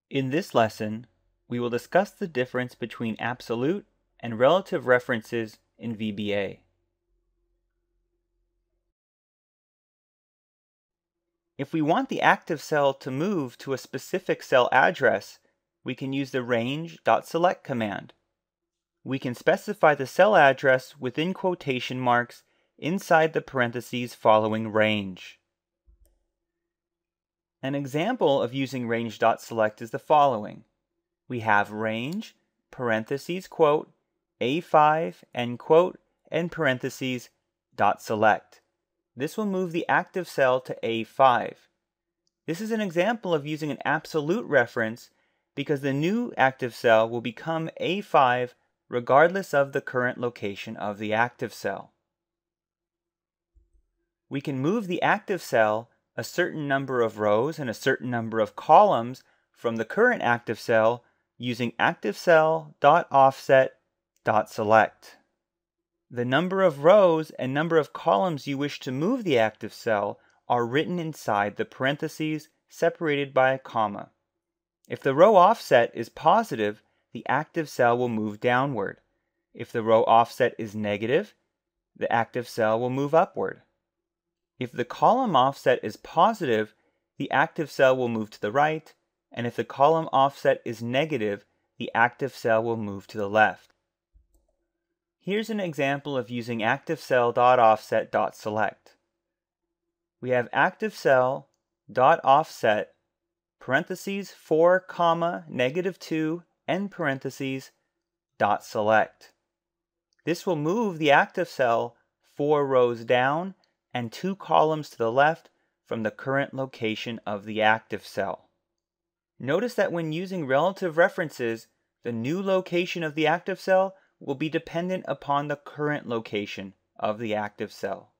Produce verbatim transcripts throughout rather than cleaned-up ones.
In this lesson, we will discuss the difference between absolute and relative references in V B A. If we want the active cell to move to a specific cell address, we can use the range.select command. We can specify the cell address within quotation marks inside the parentheses following range. An example of using range.select is the following. We have range, parentheses, quote, A five, end quote, and parentheses, dot select. This will move the active cell to A five. This is an example of using an absolute reference because the new active cell will become A five regardless of the current location of the active cell. We can move the active cell a certain number of rows and a certain number of columns from the current active cell using ActiveCell.offset.select. The number of rows and number of columns you wish to move the active cell are written inside the parentheses separated by a comma. If the row offset is positive, the active cell will move downward. If the row offset is negative, the active cell will move upward. If the column offset is positive, the active cell will move to the right, and if the column offset is negative, the active cell will move to the left. Here's an example of using ActiveCell.offset.select. We have ActiveCell.offset, parentheses four, comma, negative two, end parentheses, dot select. This will move the active cell four rows down and two columns to the left from the current location of the active cell. Notice that when using relative references, the new location of the active cell will be dependent upon the current location of the active cell.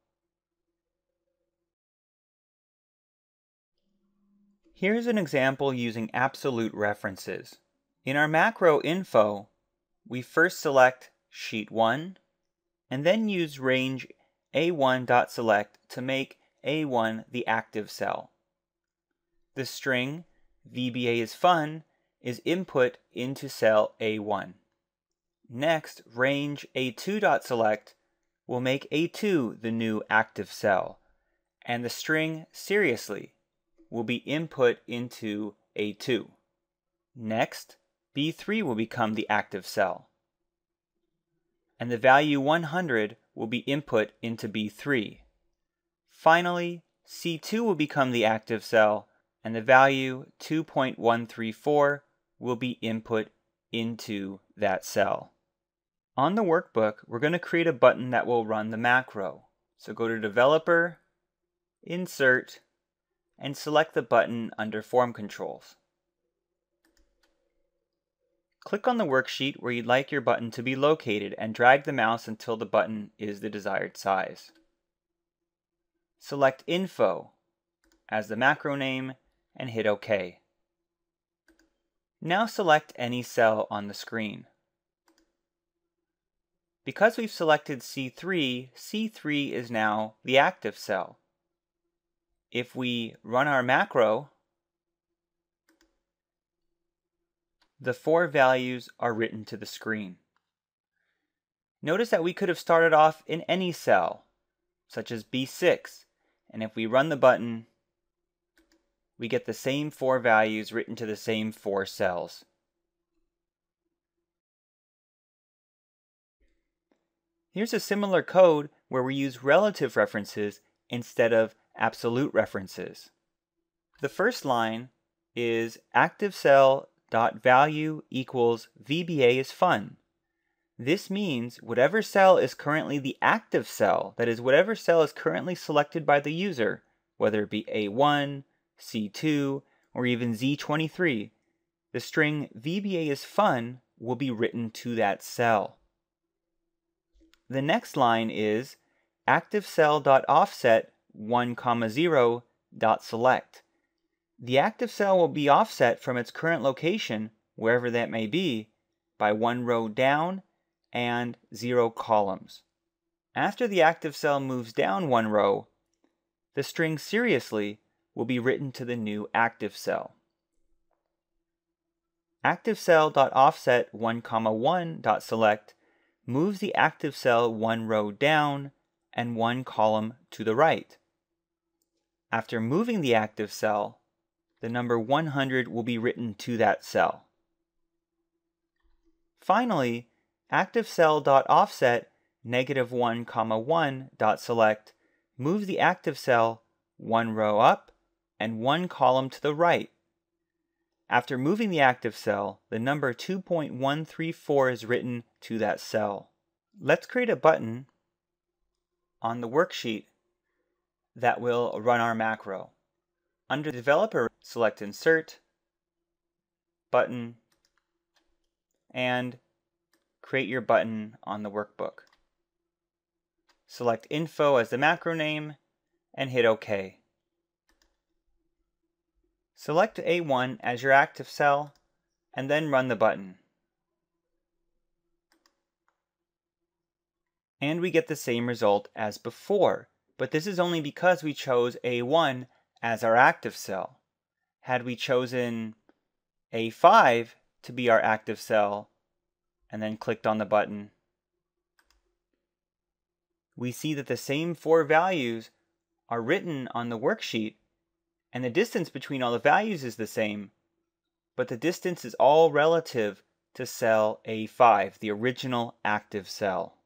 Here's an example using absolute references. In our macro info, we first select sheet one, and then use range A one.select to make A one the active cell. The string V B A is fun is input into cell A one. Next, range A two.select will make A two the new active cell, and the string seriously will be input into A two. Next, B three will become the active cell, and the value one hundred will be input into B three. Finally, C two will become the active cell, and the value two point one three four will be input into that cell. On the workbook, we're going to create a button that will run the macro. So go to Developer, Insert, and select the button under Form Controls. Click on the worksheet where you'd like your button to be located and drag the mouse until the button is the desired size. Select Info as the macro name and hit OK. Now select any cell on the screen. Because we've selected C three, C three is now the active cell. If we run our macro, the four values are written to the screen. Notice that we could have started off in any cell, such as B six, and if we run the button, we get the same four values written to the same four cells. Here's a similar code where we use relative references instead of absolute references. The first line is ActiveCell.value equals V B A is fun. This means whatever cell is currently the active cell, that is, whatever cell is currently selected by the user, whether it be A one, C two, or even Z twenty-three, the string V B A is fun will be written to that cell. The next line is ActiveCell.offset one, zero, select. The active cell will be offset from its current location, wherever that may be, by one row down and zero columns. After the active cell moves down one row, the string seriously will be written to the new active cell. ActiveCell.offset one comma one dot select moves the active cell one row down and one column to the right. After moving the active cell, the number one hundred will be written to that cell. Finally, ActiveCell.offset negative one comma one dot select moves the active cell one row up and one column to the right. After moving the active cell, the number two point one three four is written to that cell. Let's create a button on the worksheet that will run our macro. Under Developer, select Insert, Button, and create your button on the workbook. Select Info as the macro name and hit OK. Select A one as your active cell and then run the button. And we get the same result as before, but this is only because we chose A one as our active cell. Had we chosen A five to be our active cell and then clicked on the button, we see that the same four values are written on the worksheet, and the distance between all the values is the same, but the distance is all relative to cell A five, the original active cell.